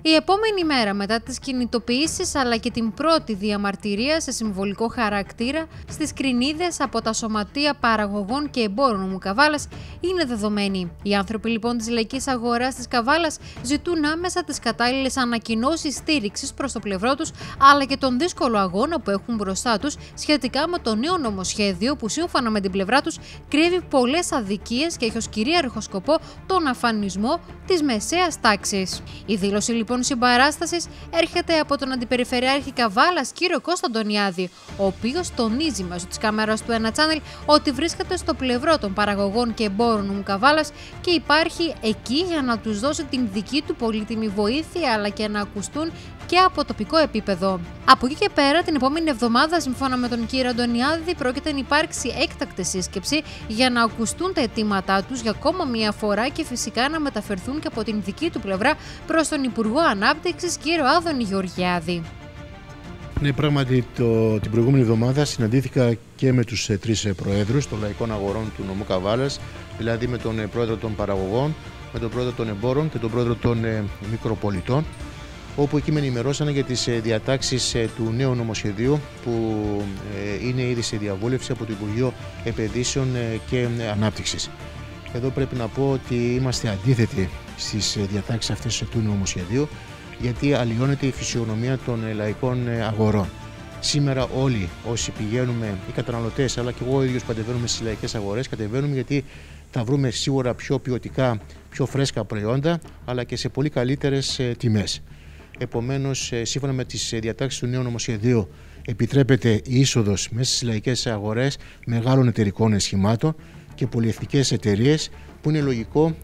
Η επόμενη μέρα μετά τις κινητοποιήσεις αλλά και την πρώτη διαμαρτυρία σε συμβολικό χαρακτήρα στις Κρινίδες από τα Σωματεία Παραγωγών και Εμπόρων Νομού Καβάλας είναι δεδομένη. Οι άνθρωποι λοιπόν της λαϊκής αγοράς της Καβάλας ζητούν άμεσα τις κατάλληλες ανακοινώσεις στήριξης προς το πλευρό τους αλλά και τον δύσκολο αγώνα που έχουν μπροστά τους σχετικά με το νέο νομοσχέδιο που σύμφωνα με την πλευρά τους κρύβει πολλές αδικίες και έχει ως κυρίαρχο σκοπό τον αφανισμό της μεσαίας τάξης. Η δήλωση λοιπόν συμπαράστασης έρχεται από τον Αντιπεριφερειάρχη Καβάλας κύριο Κώστα Αντωνιάδη, ο οποίος τονίζει μέσω της κάμερας του Ένα Channel ότι βρίσκεται στο πλευρό των παραγωγών και εμπόρων νομού Καβάλας και υπάρχει εκεί για να τους δώσει την δική του πολύτιμη βοήθεια αλλά και να ακουστούν και από τοπικό επίπεδο. Από εκεί και πέρα, την επόμενη εβδομάδα, σύμφωνα με τον κύριο Αντωνιάδη, πρόκειται να υπάρξει έκτακτη σύσκεψη για να ακουστούν τα αιτήματά τους για ακόμα μία φορά και φυσικά να μεταφερθούν και από την δική του πλευρά προς τον Υπουργό Ανάπτυξης, κύριο Άδωνη Γεωργιάδη. Ναι, πράγματι την προηγούμενη εβδομάδα συναντήθηκα και με τους τρεις προέδρους των λαϊκών αγορών του νομού Καβάλας, δηλαδή με τον πρόεδρο των παραγωγών, με τον πρόεδρο των εμπόρων και τον πρόεδρο των μικροπολιτών, όπου εκεί με ενημερώσανε για τις διατάξεις του νέου νομοσχεδίου που είναι ήδη σε διαβούλευση από το Υπουργείο Επενδύσεων και Ανάπτυξης. Εδώ πρέπει να πω ότι είμαστε αντίθετοι στις διατάξεις αυτές του νομοσχεδίου, γιατί αλλοιώνεται η φυσιογνωμία των λαϊκών αγορών. Σήμερα όλοι όσοι πηγαίνουμε, οι καταναλωτές αλλά και εγώ ίδιος κατεβαίνουμε στις λαϊκές αγορές, κατεβαίνουμε γιατί θα βρούμε σίγουρα πιο ποιοτικά, πιο φρέσκα προϊόντα αλλά και σε πολύ καλύτερες τιμές. Επομένως, σύμφωνα με τις διατάξεις του νέου νομοσχεδίου, επιτρέπεται η είσοδος μέσα στις λαϊκές αγορές μεγάλων εταιρικών σχημάτων και πολυεθνικές εταιρείες, που είναι λογικό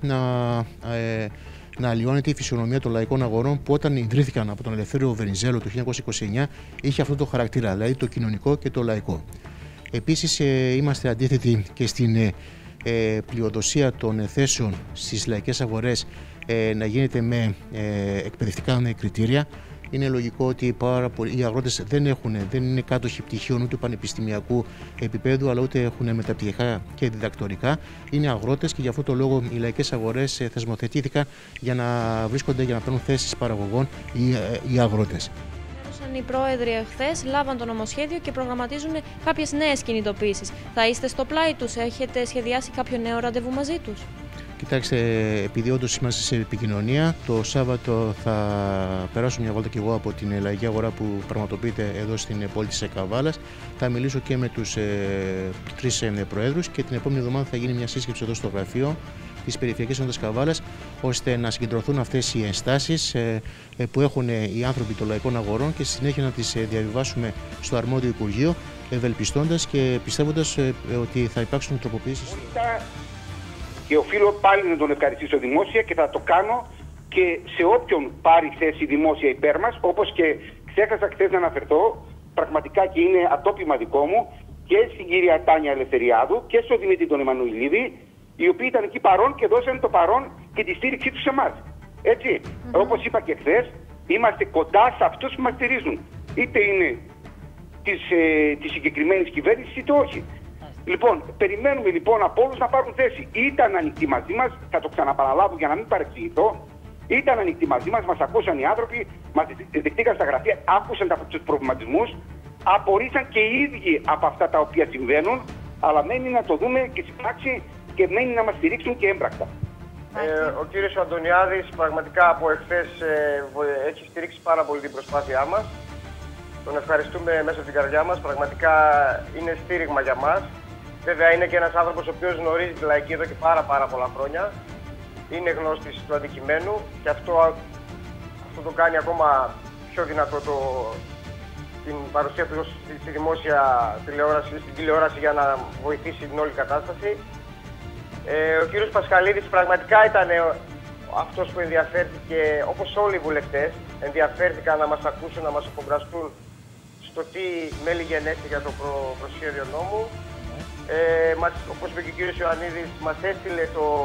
να αλλοιώνεται η φυσιογνωμία των λαϊκών αγορών που όταν ιδρύθηκαν από τον Ελευθέριο Βενιζέλο το 1929 είχε αυτό το χαρακτήρα, δηλαδή το κοινωνικό και το λαϊκό. Επίσης, είμαστε αντίθετοι και στην πλειοδοσία των θέσεων στις λαϊκές αγορές να γίνεται με εκπαιδευτικά κριτήρια. Είναι λογικό ότι οι αγρότες δεν είναι κάτοχοι πτυχίων ούτε πανεπιστημιακού επίπεδου, αλλά ούτε έχουν μεταπτυχιακά και διδακτορικά. Είναι αγρότες και γι' αυτό το λόγο οι λαϊκές αγορές θεσμοθετήθηκαν για να βρίσκονται, για να παίρνουν θέσεις παραγωγών οι αγρότες. Οι πρόεδροι εχθές λάβαν το νομοσχέδιο και προγραμματίζουν κάποιες νέες κινητοποίησεις. Θα είστε στο πλάι τους, έχετε σχεδιάσει κάποιο νέο ραντεβού μαζί τους? Κοιτάξτε, επειδή όντως είμαστε σε επικοινωνία, το Σάββατο θα περάσω μια βόλτα και εγώ από την λαϊκή αγορά που πραγματοποιείται εδώ στην πόλη της Καβάλας. Θα μιλήσω και με τους τρεις προέδρους και την επόμενη εβδομάδα θα γίνει μια σύσκεψη εδώ στο γραφείο της Περιφερειακής Ενότητας Καβάλας, ώστε να συγκεντρωθούν αυτές οι ενστάσεις που έχουν οι άνθρωποι των λαϊκών αγορών και στη συνέχεια να τις διαβιβάσουμε στο αρμόδιο Υπουργείο, ευελπιστώντας και πιστεύοντας ότι θα υπάρξουν τροποποιήσεις. Και οφείλω πάλι να τον ευχαριστήσω δημόσια και θα το κάνω και σε όποιον πάρει θέση δημόσια υπέρ μας, όπως και ξέχασα χθες να αναφερθώ, πραγματικά και είναι ατόπιμα δικό μου, και στην κυρία Τάνια Ελευθεριάδου και στον Δημήτρη τον Εμμανουηλίδη, οι οποίοι ήταν εκεί παρόν και δώσαν το παρόν και τη στήριξή τους σε εμάς. Έτσι, όπως είπα και χθες, είμαστε κοντά σε αυτούς που μας στηρίζουν. Είτε είναι της συγκεκριμένης κυβέρνησης είτε όχι. Λοιπόν, περιμένουμε λοιπόν από όλους να πάρουν θέση. Ήταν ανοιχτοί μαζί μας, θα το ξαναπαραλάβω για να μην παρεξηγηθώ. Ήταν ανοιχτοί μαζί μας, μας ακούσαν οι άνθρωποι, μας δεχτήκαν στα γραφεία, άκουσαν τους προβληματισμούς, απορρίσαν και οι ίδιοι από αυτά τα οποία συμβαίνουν, αλλά μένει να το δούμε και στην πράξη και μένει να μας στηρίξουν και έμπρακτα. Ο κύριος Αντωνιάδης πραγματικά από εχθές έχει στηρίξει πάρα πολύ την προσπάθειά μας. Τον ευχαριστούμε μέσα από την καρδιά μας, πραγματικά είναι στήριγμα για μας. Βέβαια είναι και ένας άνθρωπος ο οποίος γνωρίζει τη λαϊκή εδώ και πάρα πολλά χρόνια. Είναι γνώστης του αντικειμένου και αυτό το κάνει ακόμα πιο δυνατό την παρουσία του στη δημόσια τηλεόραση για να βοηθήσει την όλη κατάσταση. Ο κύριος Πασχαλίδης πραγματικά ήταν αυτός που ενδιαφέρθηκε, όπως όλοι οι βουλευτές, ενδιαφέρθηκαν να μας ακούσουν, να μας απογραστούν στο τι μέλη γενέστε για το προσχέδιο νόμου. Όπως είπε και ο κύριος Ιωαννίδης, μας έστειλε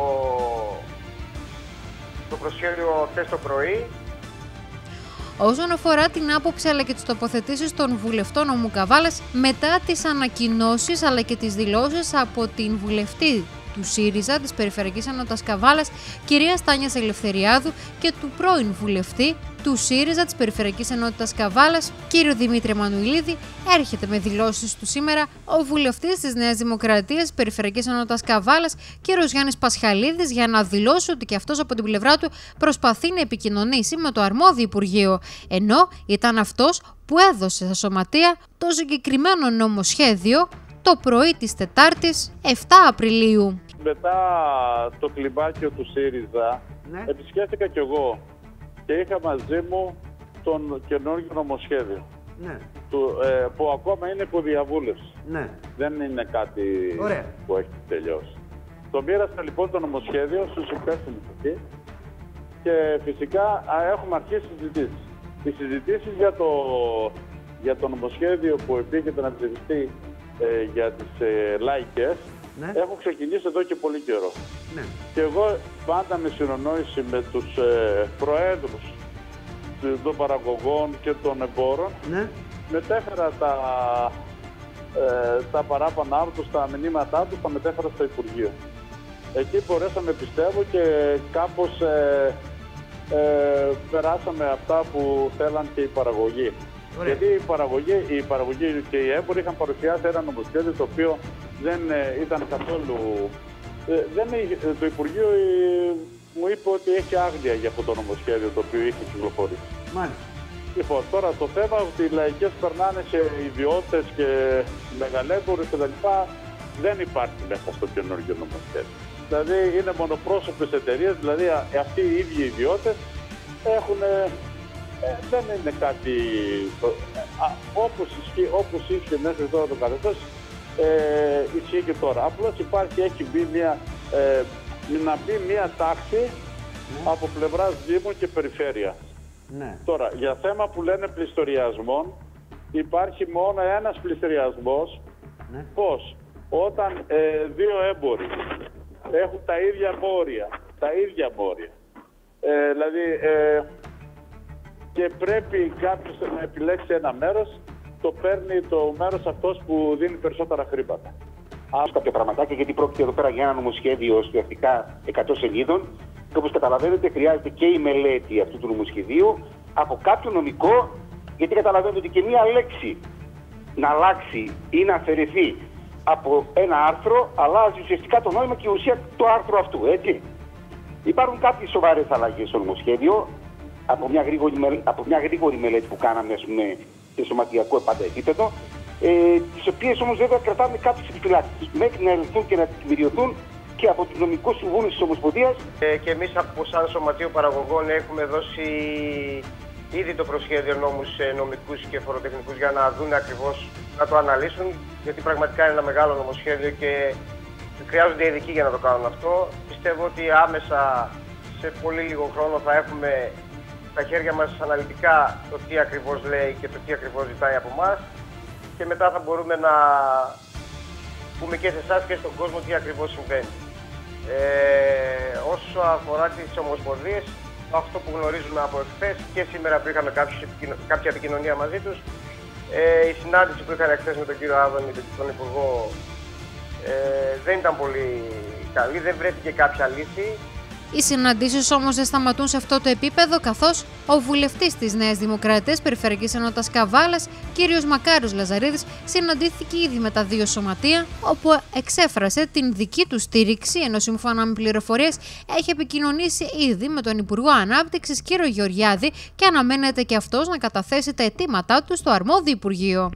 το προσχέδιο χθες το πρωί. Όσον αφορά την άποψη αλλά και τις τοποθετήσεις των βουλευτών νομού Καβάλας μετά τις ανακοινώσεις αλλά και τις δηλώσεις από την βουλευτή του ΣΥΡΙΖΑ της Περιφερειακής Ενότητας Καβάλας, κυρία Τάνια Ελευθεριάδου, και του πρώην βουλευτή του ΣΥΡΙΖΑ της Περιφερειακής Ενότητας Καβάλας, κύριο Δημήτρη Εμμανουηλίδη, έρχεται με δηλώσεις του σήμερα ο βουλευτής της Νέας Δημοκρατίας της Περιφερειακής Ενότητας Καβάλας, κύριος Γιάννης Πασχαλίδης, για να δηλώσει ότι και αυτός από την πλευρά του προσπαθεί να επικοινωνήσει με το αρμόδιο Υπουργείο, ενώ ήταν αυτός που έδωσε στα σωματεία το συγκεκριμένο νομοσχέδιο το πρωί της Τετάρτης 7 Απριλίου. Μετά το κλιμάκιο του ΣΥΡΙΖΑ, επισκέφθηκα κι εγώ και είχα μαζί μου τον καινούργιο νομοσχέδιο, που ακόμα είναι υπό διαβούλευση. Δεν είναι κάτι που έχει τελειώσει. Το μοίρασα λοιπόν το νομοσχέδιο στους υπεύθυνους εκεί και φυσικά έχουμε αρχίσει συζητήσεις. Οι συζητήσεις για το νομοσχέδιο που επίκειται να ψηφιστεί για τις λαϊκές έχουν ξεκινήσει εδώ και πολύ καιρό. Και εγώ πάντα με συνεννόηση με τους προέδρους των παραγωγών και των εμπόρων μετέφερα τα παράπονά τους, τα μηνύματά τους, τα μετέφερα στο Υπουργείο. Εκεί μπορέσαμε, πιστεύω, και κάπως περάσαμε αυτά που θέλαν και οι παραγωγοί. Γιατί η παραγωγή και οι έμποροι είχαν παρουσιάσει ένα νομοσχέδιο το οποίο δεν ήταν καθόλου... το Υπουργείο μου είπε ότι έχει άγνοια για αυτό το νομοσχέδιο το οποίο είχε κυκλοφορήσει. Λοιπόν, τώρα το θέμα ότι οι λαϊκές περνάνε σε ιδιώτες και μεγαλέμπορους κτλ. Δεν υπάρχει μέσα στο καινούργιο νομοσχέδιο. Δηλαδή είναι μονοπρόσωπες εταιρείες, δηλαδή αυτοί οι ίδιοι ιδιώτες έχουν... δεν είναι κάτι όπως ίσχυε μέχρι τώρα το καθεστώς, ισχύει και τώρα. Απλώς έχει μπει μια τάξη από πλευράς Δήμων και Περιφέρειας. Τώρα, για θέμα που λένε πληστηριασμών, υπάρχει μόνο ένας πληστηριασμός. Πώς? Όταν δύο έμποροι έχουν τα ίδια μόρια, δηλαδή και πρέπει κάποιος να επιλέξει ένα μέρος, το παίρνει το μέρος αυτός που δίνει περισσότερα χρήματα. Κάποια πραγματάκια, γιατί πρόκειται εδώ πέρα για ένα νομοσχέδιο ουσιαστικά 100 σελίδων και όπως καταλαβαίνετε χρειάζεται και η μελέτη αυτού του νομοσχεδίου από κάποιο νομικό, γιατί καταλαβαίνετε ότι και μία λέξη να αλλάξει ή να αφαιρεθεί από ένα άρθρο αλλάζει ουσιαστικά το νόημα και η ουσία του άρθρου αυτού, έτσι. Υπάρχουν κάποιες σοβαρές αλλαγές στο νομοσχέδιο από μια γρήγορη μελέτη που κάναμε, ας πούμε, σε σωματιακό πάντα επίπεδο, τις οποίες όμως βέβαια κρατάμε κάποιες επιφυλάξεις μέχρι να ελεγχθούν και να τεκμηριωθούν και από τους νομικούς συμβούλους της Ομοσπονδίας. Και εμείς από σαν Σωματείο Παραγωγών έχουμε δώσει ήδη το προσχέδιο νόμου σε νομικούς και φοροτεχνικούς για να δουν ακριβώς, να το αναλύσουν, γιατί πραγματικά είναι ένα μεγάλο νομοσχέδιο και χρειάζονται ειδικοί για να το κάνουν αυτό. Πιστεύω ότι άμεσα σε πολύ λίγο χρόνο θα έχουμε στα χέρια μας αναλυτικά το τι ακριβώς λέει και το τι ακριβώς ζητάει από εμάς και μετά θα μπορούμε να πούμε και σε εσάς και στον κόσμο τι ακριβώς συμβαίνει. Όσο αφορά τις ομοσπονδίες, αυτό που γνωρίζουμε από εχθές και σήμερα που είχαμε κάποια επικοινωνία μαζί τους, η συνάντηση που είχαν εχθές με τον κύριο Άδωνη, τον Υπουργό, δεν ήταν πολύ καλή, δεν βρέθηκε κάποια λύση. Οι συναντήσεις όμως δεν σταματούν σε αυτό το επίπεδο, καθώς ο βουλευτής της Νέας Δημοκρατίας Περιφερειακής Ενότητας Καβάλας, κύριος Μακάριος Λαζαρίδης, συναντήθηκε ήδη με τα δύο σωματεία, όπου εξέφρασε την δική του στήριξη, ενώ σύμφωνα με πληροφορίες έχει επικοινωνήσει ήδη με τον Υπουργό Ανάπτυξης, κύριο Γεωργιάδη, και αναμένεται και αυτός να καταθέσει τα αιτήματά του στο αρμόδιο Υπουργείο.